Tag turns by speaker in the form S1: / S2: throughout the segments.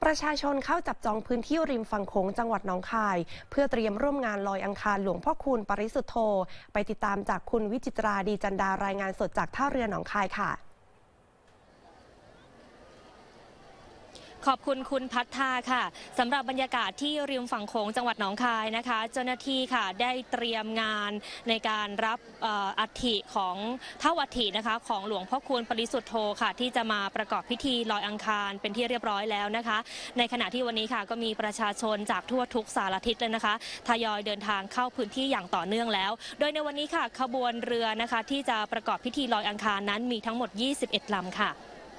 S1: ประชาชนเข้าจับจองพื้นที่ริมฝั่งโขงจังหวัดหนองคายเพื่อเตรียมร่วมงานลอยอังคารหลวงพ่อคูณปริสุทธโธไปติดตามจากคุณวิจิตราดีจันดารายงานสดจากท่าเรือหนองคายค่ะ
S2: ขอบคุณคุณพัฒนาค่ะสำหรับบรรยากาศที่ริมฝั่งโขงจังหวัดหนองคายนะคะเจ้าหน้าที่ค่ะได้เตรียมงานในการรับอัฐิของเท่าอัฐินะคะของหลวงพ่อคูณปริสุทธโธค่ะที่จะมาประกอบพิธีลอยอังคารเป็นที่เรียบร้อยแล้วนะคะในขณะที่วันนี้ค่ะก็มีประชาชนจากทั่วทุกสารทิศเลยนะคะทยอยเดินทางเข้าพื้นที่อย่างต่อเนื่องแล้วโดยในวันนี้ค่ะขบวนเรือนะคะที่จะประกอบพิธีลอยอังคารนั้นมีทั้งหมด21ลำค่ะ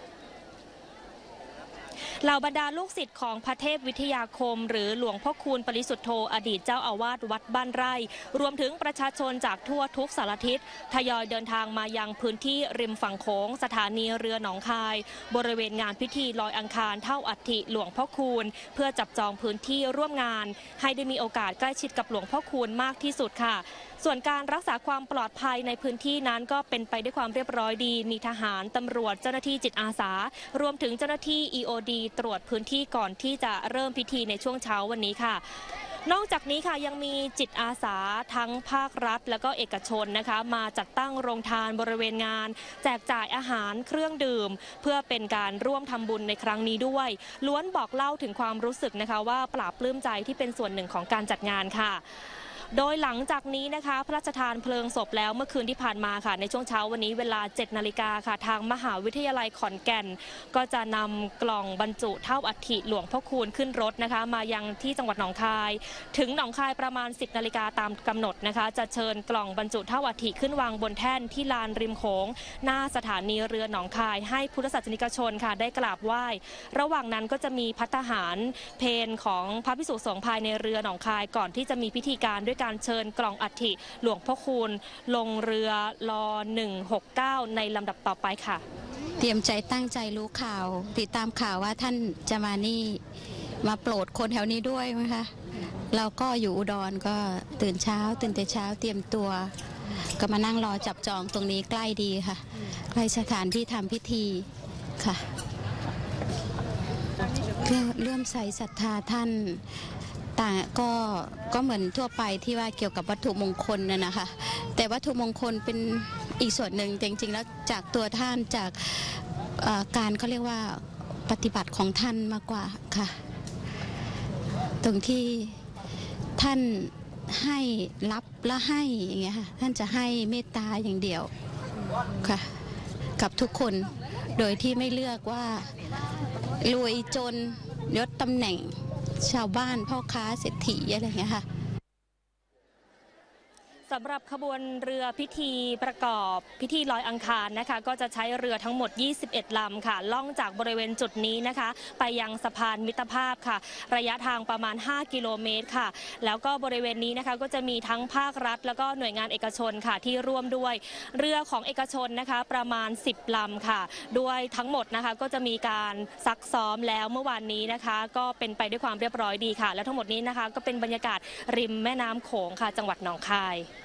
S2: เหล่าบรรดาลูกศิษย์ของพระเทพวิทยาคมหรือหลวงพ่อคูณปริสุทธโธอดีตเจ้าอาวาสวัดบ้านไร่รวมถึงประชาชนจากทั่วทุกสารทิศทยอยเดินทางมายังพื้นที่ริมฝั่งโขงสถานีเรือหนองคายบริเวณงานพิธีลอยอังคารเท่าอัฐิหลวงพ่อคูณเพื่อจับจองพื้นที่ร่วมงานให้ได้มีโอกาสใกล้ชิดกับหลวงพ่อคูณมากที่สุดค่ะส่วนการรักษาความปลอดภัยในพื้นที่นั้นก็เป็นไปด้วยความเรียบร้อยดีมีทหารตำรวจเจ้าหน้าที่จิตอาสารวมถึงเจ้าหน้าที่ EOD ตรวจพื้นที่ก่อนที่จะเริ่มพิธีในช่วงเช้าวันนี้ค่ะนอกจากนี้ค่ะยังมีจิตอาสาทั้งภาครัฐและก็เอกชนนะคะมาจัดตั้งโรงทานบริเวณงานแจกจ่ายอาหารเครื่องดื่มเพื่อเป็นการร่วมทำบุญในครั้งนี้ด้วยล้วนบอกเล่าถึงความรู้สึกนะคะว่าปลาบปลื้มใจที่เป็นส่วนหนึ่งของการจัดงานค่ะโดยหลังจากนี้นะคะพระราชทานเพลิงศพแล้วเมื่อคืนที่ผ่านมาค่ะในช่วงเช้าวันนี้เวลา 7 นาฬิกาค่ะทางมหาวิทยาลัยขอนแก่นก็จะนำกล่องบรรจุเท่าอัฐิหลวงพ่อคูณขึ้นรถนะคะมายังที่จังหวัดหนองคายถึงหนองคายประมาณ 10 นาฬิกาตามกำหนดนะคะจะเชิญกล่องบรรจุเท่าอัฐิขึ้นวางบนแท่นที่ลานริมโขงหน้าสถานีเรือหนองคายให้พุทธศาสนิกชนค่ะได้กราบไหว้ระหว่างนั้นก็จะมีภัตตาหารเพลของพระภิกษุสงฆ์ภายในเรือหนองคายก่อนที่จะมีพิธีการด้วยการเชิญกล่องอัฐิหลวงพ่อคูณลงเรือล169ในลำดับต่อไปค่ะ
S3: เตรียมใจตั้งใจรู้ข่าวติดตามข่าวว่าท่านจะมานี่มาโปรดคนแถวนี้ด้วยนะคะเราก็อยู่อุดรก็ตื่นแต่เช้าเตรียมตัวก็มานั่งรอจับจองตรงนี้ใกล้ดีค่ะใกล้สถานที่ทำพิธีค่ะเลื่อมใสศรัทธาท่านต่างก็เหมือนทั่วไปที่ว่าเกี่ยวกับวัตถุมงคลนะคะแต่วัตถุมงคลเป็นอีกส่วนหนึ่งจริงๆแล้วจากตัวท่านจากการเขาเรียกว่าปฏิบัติของท่านมากกว่าค่ะตรงที่ท่านให้รับและให้อย่างเงี้ยค่ะท่านจะให้เมตตาอย่างเดียวค่ะกับทุกคนโดยที่ไม่เลือกว่ารวยจนยศตำแหน่งชาวบ้านพ่อค้าเศรษฐีอะไรอย่างเงี้ยค่ะ
S2: สำหรับขบวนเรือพิธีประกอบพิธีลอยอังคารนะคะก็จะใช้เรือทั้งหมด21ลำค่ะล่องจากบริเวณจุดนี้นะคะไปยังสะพานมิตรภาพค่ะระยะทางประมาณ5กิโลเมตรค่ะแล้วก็บริเวณนี้นะคะก็จะมีทั้งภาครัฐแล้วก็หน่วยงานเอกชนค่ะที่ร่วมด้วยเรือของเอกชนนะคะประมาณ10ลำค่ะด้วยทั้งหมดนะคะก็จะมีการซักซ้อมแล้วเมื่อวานนี้นะคะก็เป็นไปด้วยความเรียบร้อยดีค่ะและทั้งหมดนี้นะคะก็เป็นบรรยากาศริมแม่น้ำโขงค่ะจังหวัดหนองคาย